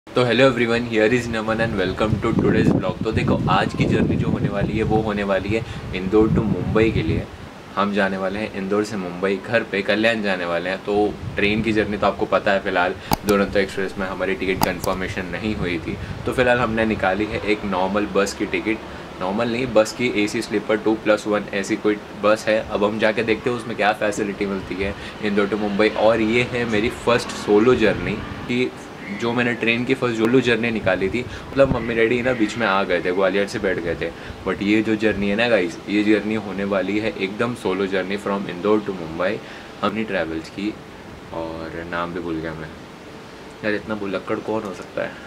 तो hello everyone, here is Naman and welcome to today's blog. तो देखो, आज की जर्नी जो होने वाली है वो होने वाली है इंदौर टू मुंबई के लिए। हम जाने वाले हैं इंदौर से मुंबई, घर पे कल्याण जाने वाले हैं। तो ट्रेन की जर्नी तो आपको पता है, फ़िलहाल दुरंतो एक्सप्रेस में हमारी टिकट कंफर्मेशन नहीं हुई थी, तो फ़िलहाल हमने निकाली है एक नॉर्मल बस की टिकट। नॉर्मल नहीं, बस की AC स्लीपर 2+1 ऐसी कोई बस है। अब हम जाके देखते हैं उसमें क्या फैसिलिटी मिलती है इंदौर टू मुंबई। और ये है मेरी फ़र्स्ट सोलो जर्नी की, जो मैंने ट्रेन की फर्स्ट जोलू जर्नी निकाली थी। मतलब मम्मी डैडी ना बीच में आ गए थे, ग्वालियर से बैठ गए थे। बट ये जो जर्नी है ना गाइस, ये जर्नी होने वाली है एकदम solo journey from Indore to Mumbai. हमने ट्रैवल्स की, और नाम भी भूल गया मैं यार, इतना भुलक्कड़ कौन हो सकता है।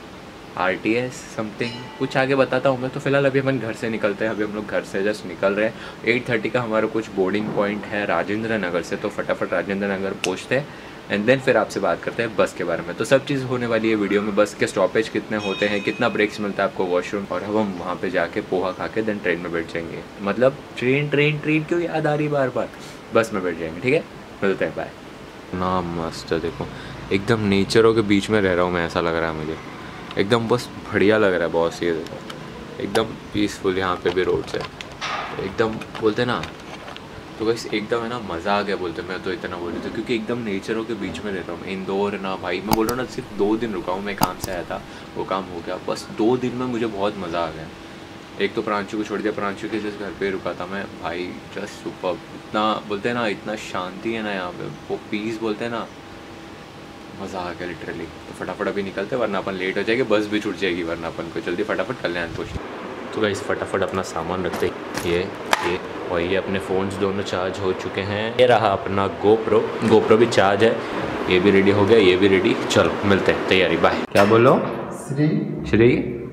RTS समथिंग कुछ आगे बताता हूँ मैं। तो फिलहाल अभी हम घर से निकलते हैं। अभी हम लोग घर से जस्ट निकल रहे हैं। 8:30 का हमारा कुछ बोर्डिंग पॉइंट है राजेंद्र नगर से, तो फटाफट राजेंद्र नगर पहुँचते हैं एंड देन फिर आपसे बात करते हैं बस के बारे में। तो सब चीज़ होने वाली है वीडियो में। बस के स्टॉपेज कितने होते हैं, कितना ब्रेक्स मिलता है आपको, वॉशरूम, और अब हम वहाँ पे जाके पोहा खा के देन ट्रेन में बैठ जाएंगे। मतलब ट्रेन ट्रेन ट्रेन क्यों याद आ रही बार बार, बस में बैठ जाएंगे। ठीक है, मिलते हैं, बाय। ना मस्त है, देखो एकदम नेचरों के बीच में रह रहा हूँ मैं, ऐसा लग रहा है मुझे। एकदम बस बढ़िया लग रहा है बॉस। ये देखो एकदम पीसफुल, यहाँ पे भी रोड्स है एकदम, बोलते ना। तो बस एकदम है ना, मज़ा आ गया बोलते। मैं तो इतना बोल रही थी क्योंकि एकदम नेचरों के बीच में रहता हूँ मैं। इंदौर ना भाई, मैं बोल रहा हूँ ना, सिर्फ 2 दिन रुका हूँ मैं, काम से आया था, वो काम हो गया। बस 2 दिन में मुझे बहुत मज़ा आ गया। एक तो प्रांशु को छोड़ दिया, प्रांशु के जिस घर पे रुका था मैं भाई, जस्ट सुपर। इतना बोलते हैं ना, इतना शांति है ना यहाँ पे, वो पीस बोलते हैं ना, मज़ा आ गया लिटरली। तो फटाफट अभी निकलते, वरना अपन लेट हो जाएगी, बस भी छूट जाएगी, वरना अपन को जल्दी फटाफट कल्याण पहुँच। तो गाइस फटाफट अपना सामान रखते, ये और ये अपने फ़ोन्स दोनों चार्ज हो चुके हैं। ये रहा अपना गोप्रो भी चार्ज है, ये भी रेडी हो गया, ये भी रेडी। चलो मिलते हैं, तैयारी, बाय। क्या बोलो? श्री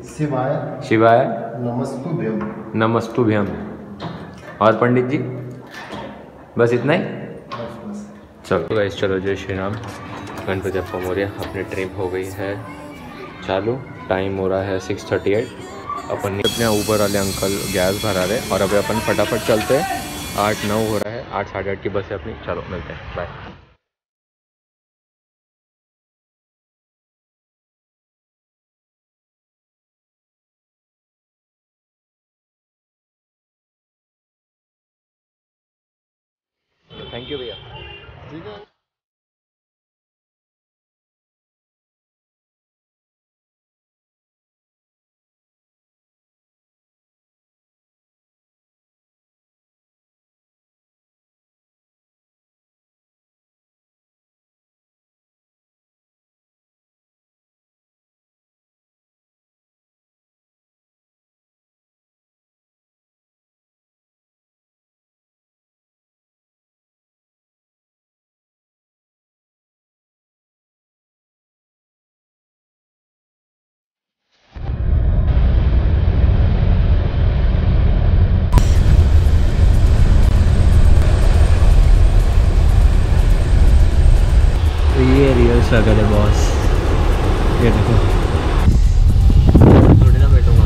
शिवाय नमस्तुभ्यम। और पंडित जी बस इतना ही? चलो गाइस, चलो जय श्री राम, गणपति बप्पा मोरया। अपनी ट्रिप हो गई है चालू, टाइम हो रहा है 6:38। अपन अपने ऊबर वाले अंकल गैस भरा रहे, और अभी अपन फटाफट चलते हैं। 8-9 हो रहा है, 8 साढ़े 8 की बस है अपनी। चलो मिलते हैं, बाय। थैंक यू भैया। ठीक है। ये रियल स्ट्रगल है बॉस, ये देखो। थोड़ी ना बैठूंगा,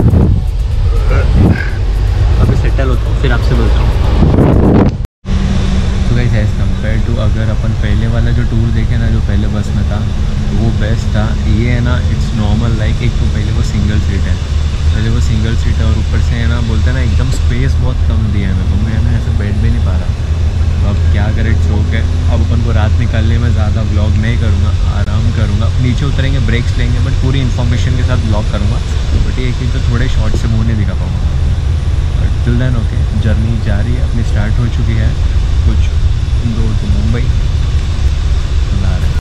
अभी सेटल होता हूँ फिर आपसे बोलता हूँ। तो गाइस एज़ कम्पेयर टू अगर अपन पहले वाला जो टूर देखे ना, जो पहले बस में था, वो बेस्ट था। ये है ना, इट्स नॉर्मल लाइक, एक तो पहले वो सिंगल सीट है, और ऊपर से है ना, बोलते हैं ना, एकदम स्पेस बहुत कम दिया है मेरे को। मैं ना ऐसे बैठ भी नहीं पा रहा। तो अब क्या करें, चौक है। अब अपन को रात निकालने में ज़्यादा व्लॉग नहीं करूँगा, आराम करूँगा। नीचे उतरेंगे, ब्रेक्स लेंगे, बट पूरी इन्फॉर्मेशन के साथ व्लॉग करूँगा। बट ये कि तो थोड़े शॉर्ट से मुँह नहीं दिखा पाऊँगा। But till then okay, journey जारी अपनी स्टार्ट हो चुकी है। कुछ इंदौर टू मुंबई ला रहे हैं।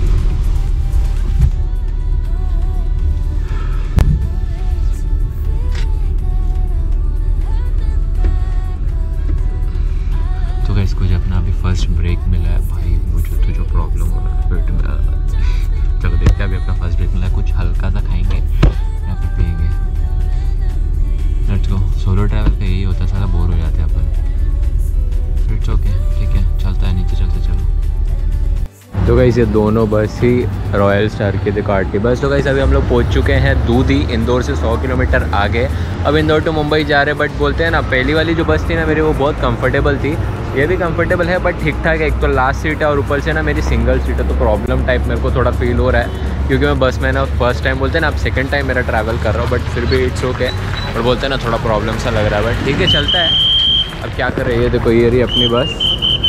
तो गाइस कुछ अपना अभी फर्स्ट ब्रेक मिला है भाई, मुझे तो जो प्रॉब्लम हो रहा है पेट में। चलो देखते हैं, अभी अपना फर्स्ट ब्रेक मिला है। कुछ हल्का सा खाएंगे या फिर पिएंगे। Let's go. सोलो ट्रैवल का यही होता है, सारा बोर हो जाते हैं अपन। इट्स ओके, ठीक है, चलता है, नीचे चलते चलो। तो गाइस ये दोनों बस ही रॉयल स्टार की देखो, RT बस। तो गाइस अभी हम लोग पहुंच चुके हैं दूधी, इंदौर से 100 किलोमीटर आगे। अब इंदौर टू मुंबई जा रहे हैं। बट बोलते हैं ना, पहली वाली जो बस थी ना मेरी, वो बहुत कंफर्टेबल थी। ये भी कंफर्टेबल है बट ठीक ठाक है। एक तो लास्ट सीट है और ऊपर से ना मेरी सिंगल सीट है, तो प्रॉब्लम टाइप मेरे को थोड़ा फील हो रहा है, क्योंकि मैं बस में ना फर्स्ट टाइम बोलते हैं ना, अब सेकंड टाइम मेरा ट्रैवल कर रहा हूँ, बट फिर भी इट्स ओके। और बोलते हैं ना थोड़ा प्रॉब्लम सा लग रहा है, बट ठीक है चलता है। अब क्या कर रही है, देखो ये रही अपनी बस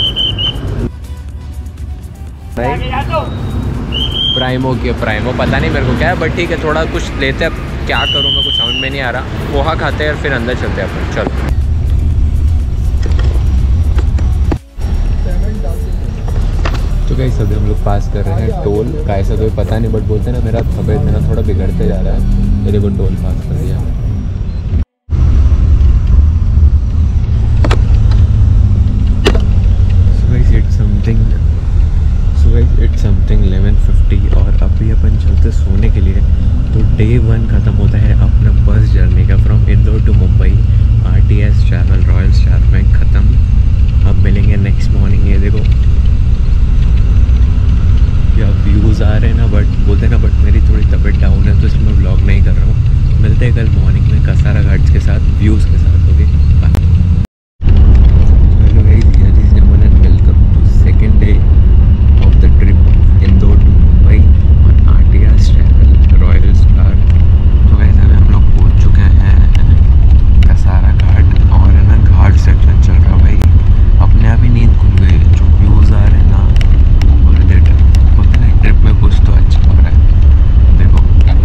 प्राइमो की, प्राइमो पता नहीं मेरे को क्या है, बट ठीक है थोड़ा कुछ लेते हैं। अब क्या करूँ मैं, कुछ समझ में नहीं आ रहा। पोहा खाते हैं और फिर अंदर चलते हैं अपन, चलो। तो गाइस अभी हम लोग पास कर रहे हैं टोल का, ऐसा तो पता नहीं, बट बोलते हैं ना मेरा तबीयत मेरा थोड़ा बिगड़ते जा रहा है। ये देखो टोल पास कर दिया। इट्स समथिंग 11:50 और अभी अपन चलते सोने के लिए। तो डे 1 ख़त्म होता है अपना बस जर्नी का, from Indore to Mumbai. RTS travel royal star में ख़त्म। अब मिलेंगे नेक्स्ट मॉर्निंग। ये देखो क्या व्यूज़ आ रहे हैं ना, बट बोलते हैं ना, बट मेरी थोड़ी तबीयत डाउन है तो इसलिए मैं व्लॉग नहीं कर रहा हूँ। मिलते हैं कल मॉर्निंग में कसारा घाट्स के साथ, व्यूज़ के साथ। Okay bye. Hello guys, here is Naman and welcome to second day of the trip Indore to Mumbai on RTS travel royal star. तो गाइस अभी हम लोग पहुँच चुके हैं कसारा घाट, और है ना घाट सेक्शन चल रहा है भाई। अपने आप ही नींद खुल गई, जो व्यूज़ आ रहे हैं ना, ट्रिप में कुछ तो अच्छा हो रहा है। देखो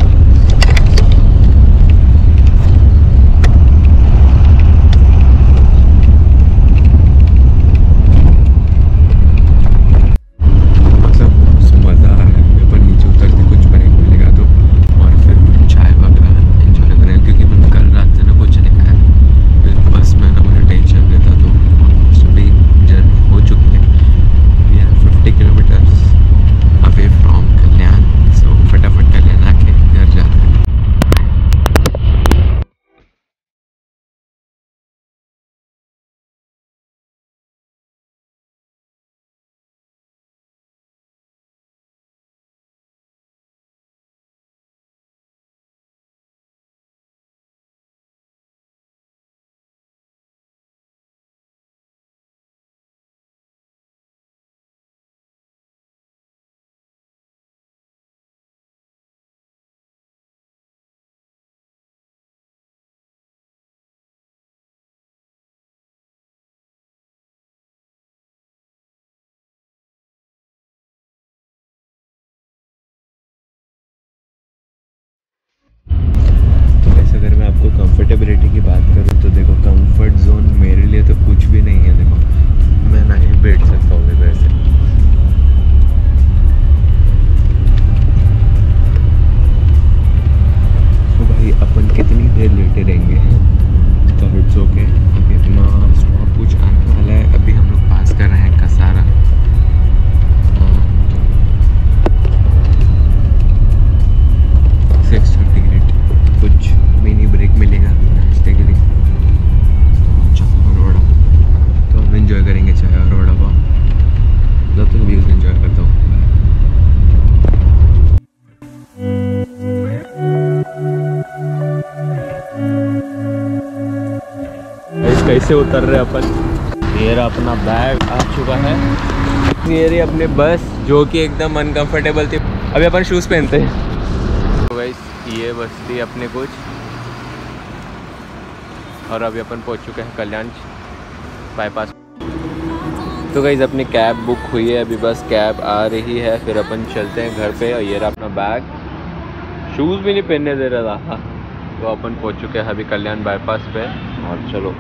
मतलब मज़ा आ रहा है। अपन नीचे उतर के कुछ ब्रेक मिलेगा तो, और फिर चाय वगैरह एंजॉय कर रहे हैं, क्योंकि मैंने कल रात से ना कुछ नहीं खाया। फिर बस में ना मुझे टेंशन रहता, तो अभी जर्नी हो चुकी है। We are 50 kilometres away from Kalyan, so फटाफट कल्याण आके घर जाते हैं। अगर मैं आपको कंफर्टेबिलिटी की बात करूँ तो देखो, कंफर्ट जोन मेरे लिए तो कुछ भी नहीं है। देखो मैं ना ही बैठ सकता हूँ देखो ऐसे। तो भाई अपन कितनी देर लेटे रहेंगे, तो इट्स ओके। अभी अपना स्टॉप कुछ आने वाला है। अभी हम लोग पास कर रहे हैं कसारा। 6:38 कुछ मिनी ब्रेक मिलेगा नाश्ते के लिए, तो चाय और वड़ा। तो हम एंजॉय करेंगे चाय और वड़ा पाव, जब तक व्यूज़ एंजॉय करता हूँ। कैसे उतर रहे अपन। ये रहा अपना बैग आ चुका है। ये रही अपनी बस, जो कि एकदम अनकंफर्टेबल थी। अभी अपन शूज़ पहनते हैं। तो गाइस ये बस थी अपने कुछ, और अभी अपन पहुंच चुके हैं कल्याण बाईपास। तो गाइस अपनी कैब बुक हुई है, अभी बस कैब आ रही है, फिर अपन चलते हैं घर पे। और ये रहा अपना बैग, शूज़ भी नहीं पहनने दे रहा था। तो अपन पहुंच चुके हैं अभी कल्याण बाईपास पे, और चलो।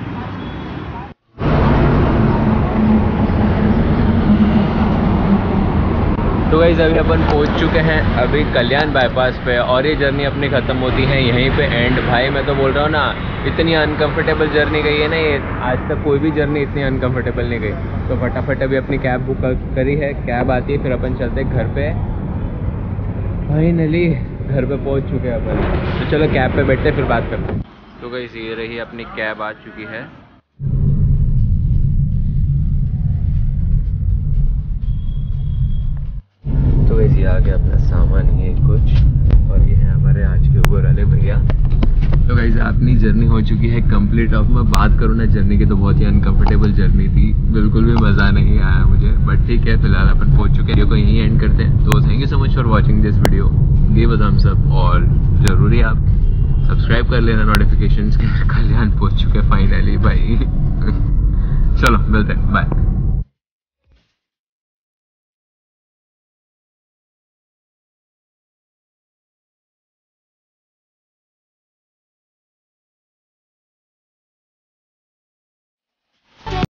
तो गाइस अभी अपन पहुंच चुके हैं अभी कल्याण बाईपास पे, और ये जर्नी अपनी ख़त्म होती है यहीं पे एंड। भाई मैं तो बोल रहा हूँ ना, इतनी अनकंफर्टेबल जर्नी गई है ना ये, आज तक कोई भी जर्नी इतनी अनकंफर्टेबल नहीं गई। तो फटाफट अभी अपनी कैब बुक करी है, कैब आती है फिर अपन चलते हैं घर पे। फाइनली घर पे पहुँच चुके हैं अपन, तो चलो कैब पे बैठते फिर बात करते हैं। तो गाइस ये रही अपनी कैब आ चुकी है। तो वैसे ही आ गया अपना सामान, ये कुछ, और ये है हमारे आज के ऊबर वाले भैया। तो गाइस अपनी जर्नी हो चुकी है कंप्लीट। अब मैं बात करूँ ना जर्नी की, तो बहुत ही अनकंफर्टेबल जर्नी थी, बिल्कुल भी मज़ा नहीं आया मुझे, बट ठीक है फिलहाल अपन पहुँच चुके हैं। वीडियो को यहीं एंड करते हैं। तो thank you so much for watching this video, give a thumbs up, और ज़रूरी आप सब्सक्राइब कर लेना नोटिफिकेशंस के। कल्याण पहुँच चुके फाइनली भाई। चलो मिलते हैं, बाय।